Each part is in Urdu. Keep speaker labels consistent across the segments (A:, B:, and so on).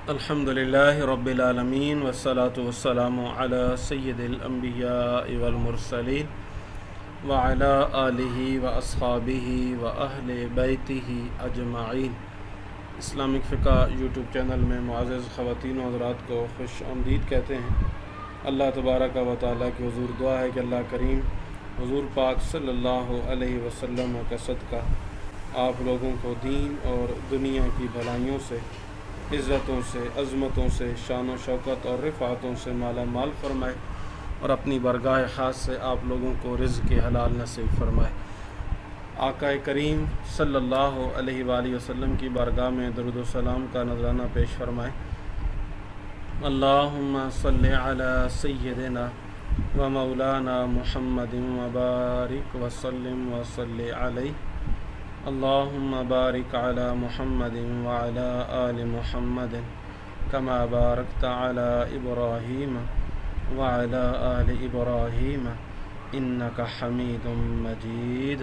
A: الحمدللہ رب العالمین والصلاة والسلام علی سید الانبیاء والمرسلین وعلی آلہ واصحابہ واہل بیتہ اجمعین۔ اسلامک فقہ یوٹیوب چینل میں معزز خواتین و حضرات کو خوش آمدید کہتے ہیں۔ اللہ تبارک و تعالیٰ کی حضور دعا ہے کہ اللہ کریم حضور پاک صلی اللہ علیہ وسلم کا صدقہ آپ لوگوں کو دین اور دنیا کی بھلائیوں سے، عزتوں سے، عظمتوں سے، شان و شوکت اور رفعتوں سے مالا مال فرمائے اور اپنی برگاہ خاص سے آپ لوگوں کو رزق حلال نصیب فرمائے۔ آقا کریم صلی اللہ علیہ وآلہ وسلم کی بارگاہ میں درود و سلام کا نذرانہ پیش فرمائے۔ اللہم صلی علی سیدنا و مولانا محمد وبارک وسلم وصلی علیہ۔ اللہم بارک علی محمد وعلی آل محمد کما بارکت علی ابراہیم وعلی آل ابراہیم انک حمید مجید۔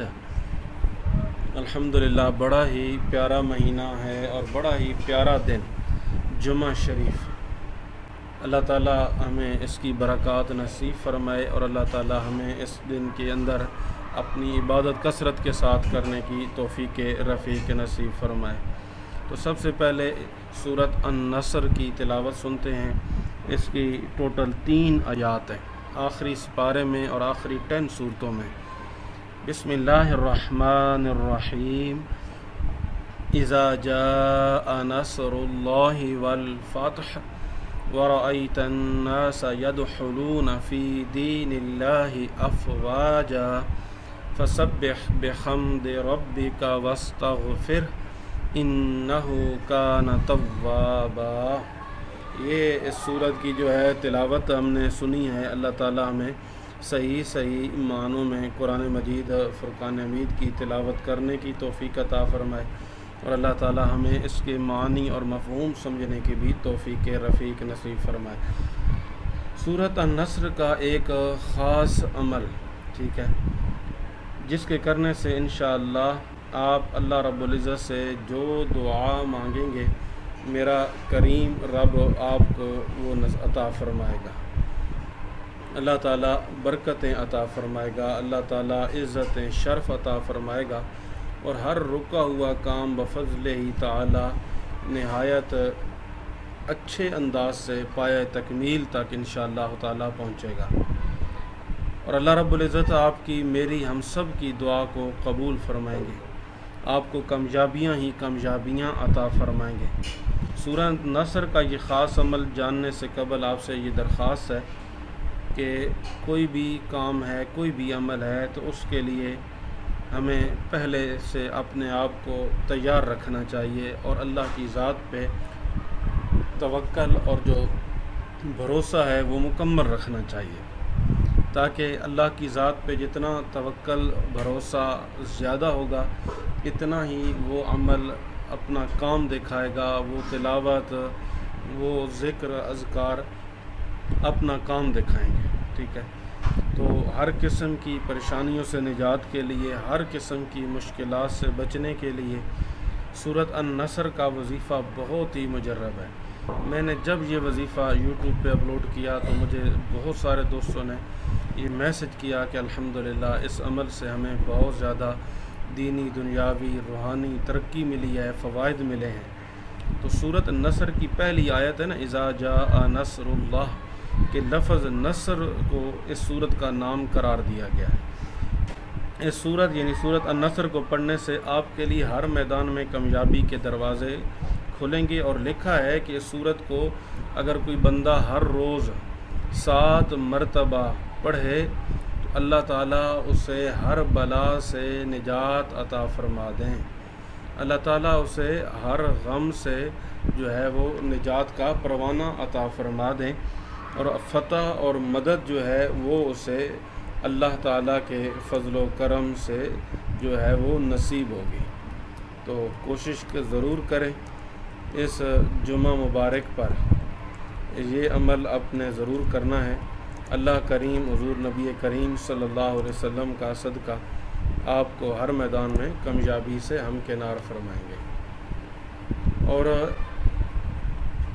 A: الحمدللہ بڑا ہی پیارا مہینہ ہے اور بڑا ہی پیارا دن جمعہ شریف۔ اللہ تعالی ہمیں اس کی برکات نصیب فرمائے اور اللہ تعالی ہمیں اس دن کے اندر اپنی عبادت کثرت کے ساتھ کرنے کی توفیق رفیق نصیب فرمائے۔ تو سب سے پہلے سورت النصر کی تلاوت سنتے ہیں۔ اس کی ٹوٹل 3 آیات ہیں، آخری سپارے میں اور آخری 10 سورتوں میں۔ بسم اللہ الرحمن الرحیم۔ اذا جاء نصر اللہ والفتح ورأيت الناس يدخلون في دين الله أفواجا فسبح بحمد ربك واستغفر إنه كان توابا۔ یہ اس سورت کی جو ہے تلاوت ہم نے سنی ہے۔ اللہ تعالی ہمیں صحیح معنوں میں قرآن مجید فرقان حمید کی تلاوت کرنے کی توفیق عطا فرمائے اور اللہ تعالی ہمیں اس کے معنی اور مفہوم سمجھنے کی بھی توفیق رفیق نصیب فرمائے۔ سورت النصر کا ایک خاص عمل، ٹھیک ہے، جس کے کرنے سے انشاءاللہ آپ اللہ رب العزت سے جو دعا مانگیں گے میرا کریم رب آپ کو وہ عطا فرمائے گا۔ اللہ تعالیٰ برکتیں عطا فرمائے گا، اللہ تعالیٰ عزتیں شرف عطا فرمائے گا اور ہر رکا ہوا کام بفضل ہی تعالی نہایت اچھے انداز سے پایہ تکمیل تک انشاءاللہ تعالی پہنچے گا اور اللہ رب العزت آپ کی، میری، ہم سب کی دعا کو قبول فرمائیں گے، آپ کو کامیابیاں ہی کامیابیاں عطا فرمائیں گے۔ سورۃ نصر کا یہ خاص عمل جاننے سے قبل آپ سے یہ درخواست ہے کہ کوئی بھی کام ہے، کوئی بھی عمل ہے تو اس کے لیے ہمیں پہلے سے اپنے آپ کو تیار رکھنا چاہیے اور اللہ کی ذات پہ توکل اور جو بھروسہ ہے وہ مکمل رکھنا چاہیے، تاکہ اللہ کی ذات پہ جتنا توکل بھروسہ زیادہ ہوگا اتنا ہی وہ عمل اپنا کام دکھائے گا، وہ تلاوت، وہ ذکر، اذکار اپنا کام دکھائیں گے، ٹھیک ہے۔ تو ہر قسم کی پریشانیوں سے نجات کے لیے، ہر قسم کی مشکلات سے بچنے کے لیے سورت النصر کا وظیفہ بہت ہی مجرب ہے۔ میں نے جب یہ وظیفہ یوٹیوب پہ اپلوڈ کیا تو مجھے بہت سارے دوستوں نے یہ میسج کیا کہ الحمدللہ اس عمل سے ہمیں بہت زیادہ دینی، دنیاوی، روحانی ترقی ملی ہے، فوائد ملے ہیں۔ تو سورت النصر کی پہلی آیت ہے نا، اذا جاء نصر اللہ، کہ لفظ نصر کو اس سورت کا نام قرار دیا گیا ہے۔ اس سورت یعنی سورت النصر کو پڑھنے سے آپ کے لیے ہر میدان میں کامیابی کے دروازے کھلیں گے اور لکھا ہے کہ اس سورت کو اگر کوئی بندہ ہر روز 7 مرتبہ پڑھے تو اللہ تعالیٰ اسے ہر بلا سے نجات عطا فرما دیں، اللہ تعالیٰ اسے ہر غم سے جو ہے وہ نجات کا پروانہ عطا فرما دیں اور فتح اور مدد جو ہے وہ اسے اللہ تعالیٰ کے فضل و کرم سے جو ہے وہ نصیب ہوگی۔ تو کوشش ضرور کریں اس جمعہ مبارک پر یہ عمل اپنے ضرور کرنا ہے۔ اللہ کریم حضور نبی کریم صلی اللہ علیہ وسلم کا صدقہ آپ کو ہر میدان میں کامیابی سے ہمکنار فرمائیں گے۔ اور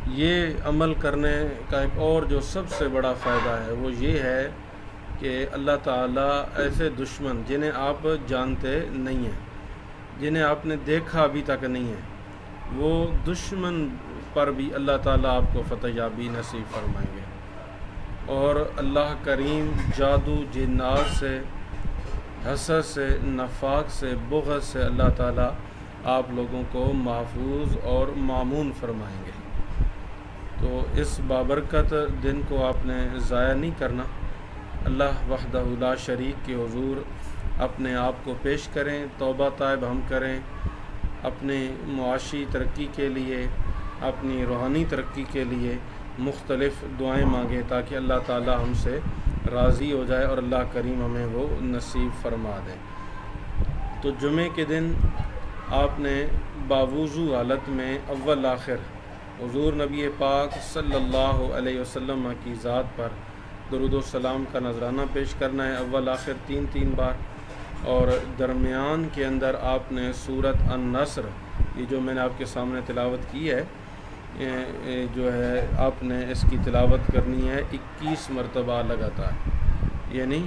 A: یہ عمل کرنے کا ایک اور جو سب سے بڑا فائدہ ہے وہ یہ ہے کہ اللہ تعالیٰ ایسے دشمن جنہیں آپ جانتے نہیں ہیں، جنہیں آپ نے دیکھا ابھی تک نہیں ہے، وہ دشمن پر بھی اللہ تعالیٰ آپ کو فتح یابی نصیب فرمائیں گے، اور اللہ کریم جادو، جنات سے، حسد سے، نفاق سے، بغض سے اللہ تعالیٰ آپ لوگوں کو محفوظ اور مامون فرمائیں گے۔ تو اس بابرکت دن کو آپ نے ضائع نہیں کرنا۔ اللہ وحدہ لا شریک کے حضور اپنے آپ کو پیش کریں، توبہ طائب ہم کریں، اپنی معاشی ترقی کے لیے، اپنی روحانی ترقی کے لیے مختلف دعائیں مانگیں تاکہ اللہ تعالی ہم سے راضی ہو جائے اور اللہ کریم ہمیں وہ نصیب فرما دے۔ تو جمعے کے دن آپ نے باوضو حالت میں اول آخر حضور نبی پاک صلی اللہ علیہ وسلم کی ذات پر درود و سلام کا نذرانہ پیش کرنا ہے، اول آخر 3 بار، اور درمیان کے اندر آپ نے سورت النصر، یہ جو میں نے آپ کے سامنے تلاوت کی ہے، جو ہے آپ نے اس کی تلاوت کرنی ہے 21 مرتبہ لگاتار، یعنی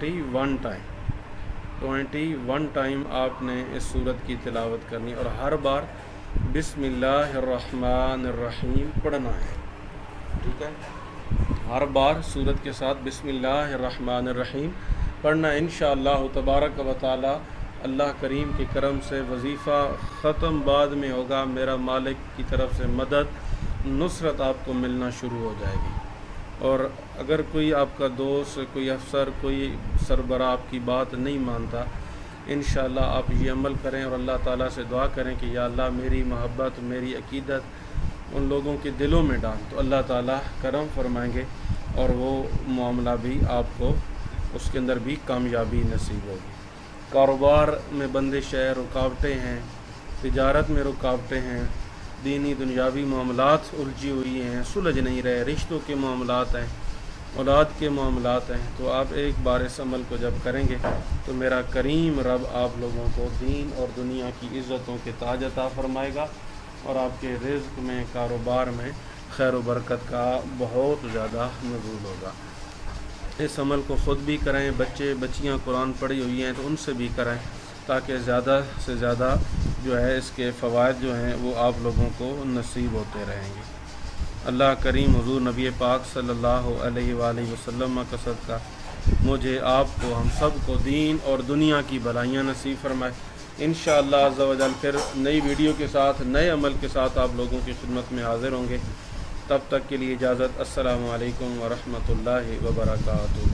A: 21 ٹائم آپ نے اس سورت کی تلاوت کرنی، اور ہر بار بسم اللہ الرحمن الرحیم پڑھنا ہے، ٹھیک ہے؟ ہر بار سورت کے ساتھ بسم اللہ الرحمن الرحیم پڑھنا ہے۔ انشاءاللہ تبارک و تعالی اللہ کریم کے کرم سے وظیفہ ختم بعد میں ہوگا، میرا مالک کی طرف سے مدد، نصرت آپ کو ملنا شروع ہو جائے گی۔ اور اگر کوئی آپ کا دوست، کوئی افسر، کوئی سربراہ آپ کی بات نہیں مانتا، انشاءاللہ آپ یہ عمل کریں اور اللہ تعالیٰ سے دعا کریں کہ یا اللہ میری محبت، میری عقیدت ان لوگوں کے دلوں میں ڈال، تو اللہ تعالیٰ کرم فرمائیں گے اور وہ معاملہ بھی آپ کو اس کے اندر بھی کامیابی نصیب ہوگی۔ کاروبار میں بندش ہے، رکاوٹیں ہیں، تجارت میں رکاوٹیں ہیں، دینی دنیاوی معاملات الجھی ہوئی ہیں، سلجھ نہیں رہے، رشتوں کے معاملات ہیں، اولاد کے معاملات ہیں، تو آپ ایک بار اس عمل کو جب کریں گے تو میرا کریم رب آپ لوگوں کو دین اور دنیا کی عزتوں کے تاج عطا فرمائے گا، اور آپ کے رزق میں، کاروبار میں خیر و برکت کا بہت زیادہ نزول ہوگا۔ اس عمل کو خود بھی کریں، بچے بچیاں قرآن پڑھی ہوئی ہیں تو ان سے بھی کریں، تاکہ زیادہ سے زیادہ جو ہے اس کے فوائد جو ہیں وہ آپ لوگوں کو نصیب ہوتے رہیں گے۔ اللہ کریم حضور نبی پاک صلی اللہ علیہ وآلہ وسلم کا صدقہ مجھے، آپ کو، ہم سب کو دین اور دنیا کی بھلائیاں نصیب فرمائے۔ انشاءاللہ عز و جل پھر نئی ویڈیو کے ساتھ، نئے عمل کے ساتھ آپ لوگوں کی خدمت میں حاضر ہوں گے۔ تب تک کے لیے اجازت، السلام علیکم ورحمتہ اللہ وبرکاتہ۔